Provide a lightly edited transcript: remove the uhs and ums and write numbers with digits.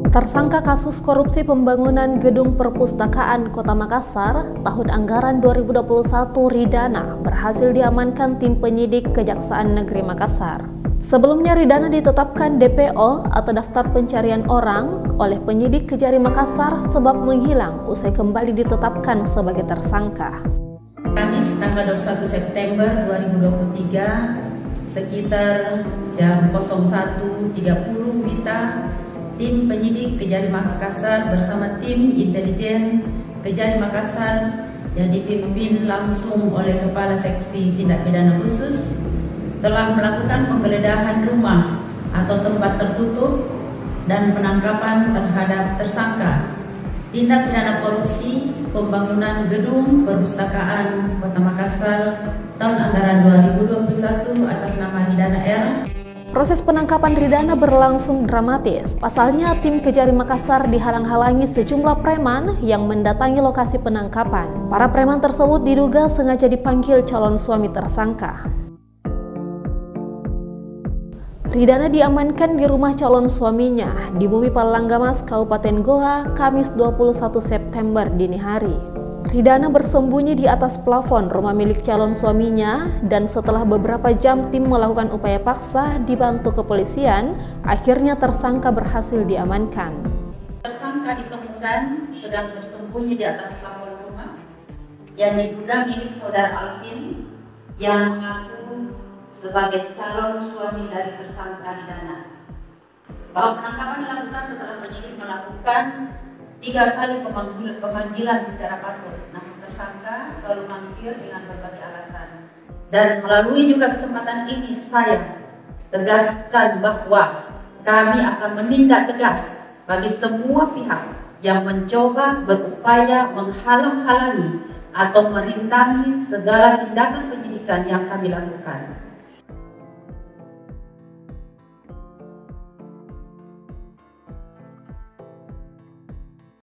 Tersangka kasus korupsi pembangunan gedung perpustakaan Kota Makassar tahun anggaran 2021 Ridana berhasil diamankan tim penyidik Kejaksaan Negeri Makassar. Sebelumnya Ridana ditetapkan DPO atau daftar pencarian orang oleh penyidik Kejari Makassar sebab menghilang usai kembali ditetapkan sebagai tersangka. Kamis tanggal 21 September 2023 sekitar jam 01.30 WITA, tim penyidik Kejari Makassar bersama tim intelijen Kejari Makassar yang dipimpin langsung oleh Kepala Seksi Tindak Pidana Khusus telah melakukan penggeledahan rumah atau tempat tertutup dan penangkapan terhadap tersangka tindak pidana korupsi pembangunan gedung perpustakaan Kota Makassar tahun anggaran 2021 atas nama Ridana R. Proses penangkapan Ridana berlangsung dramatis. Pasalnya tim Kejari Makassar dihalang-halangi sejumlah preman yang mendatangi lokasi penangkapan. Para preman tersebut diduga sengaja dipanggil calon suami tersangka. Ridana diamankan di rumah calon suaminya di Bumi Palanggamas, Kabupaten Goa, Kamis 21 September dini hari. Ridana bersembunyi di atas plafon rumah milik calon suaminya dan setelah beberapa jam tim melakukan upaya paksa dibantu kepolisian, akhirnya tersangka berhasil diamankan. Tersangka ditemukan sedang bersembunyi di atas plafon rumah yang diduga milik saudara Alvin yang mengaku sebagai calon suami dari tersangka Ridana. Bahwa penangkapan dilakukan setelah penyidik melakukan 3 kali pemanggilan secara patut, namun tersangka selalu mangkir dengan berbagai alasan. Dan melalui juga kesempatan ini saya tegaskan bahwa kami akan menindak tegas bagi semua pihak yang mencoba berupaya menghalang-halangi atau merintangi segala tindakan penyidikan yang kami lakukan.